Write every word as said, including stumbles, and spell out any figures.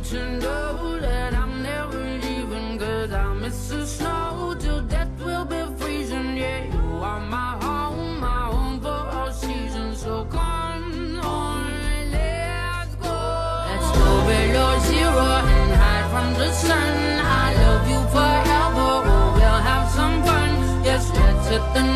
to know that I'm never leaving, cause I miss the snow till death will be freezing. Yeah, you are my home, my home for all seasons. So come on, let's go. Let's go below zero and hide from the sun. I love you forever, oh, we'll have some fun. Yes, let's hit the